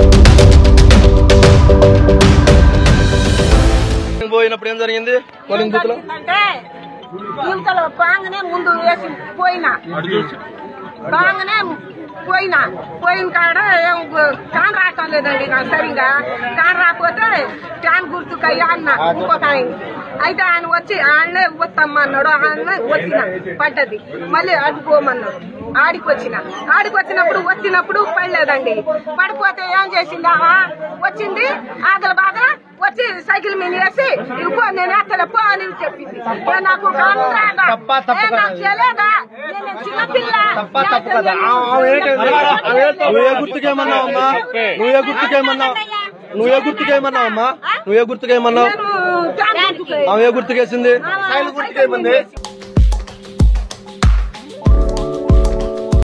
పోయినప్పుడు ఏం జరిగింది? యువతలో బాగానే ముందు వేసి పోయినా బాగానే పోయిన కాడ కాన్ రావటం లేదండి నాకు సరిగా. కాన్ రాకపోతే ఫ్యాన్ గుర్తుకయ్యా అన్న ఇంకొక ఆయన. అయితే ఆయన వచ్చి ఆయనే వస్తామన్నాడు. ఆయన వచ్చిన పడ్డది. మళ్ళీ అడ్డుకోమన్నాడు. ఆడికొచ్చినప్పుడు పడలేదండి. పడిపోతే ఏం చేసింది? వచ్చింది ఆగల బాగా వచ్చి సైకిల్ మీద వేసి ఇంకో నేను ఎక్కలే పో అని చెప్పింది. నాకు చేయలేదా? నేను చిన్నపిల్ల. నువ్వే గుర్తుకేమన్నావమ్మా? నువ్వే గుర్తుకేమన్నావు? ఆమె గుర్తుకేసింది?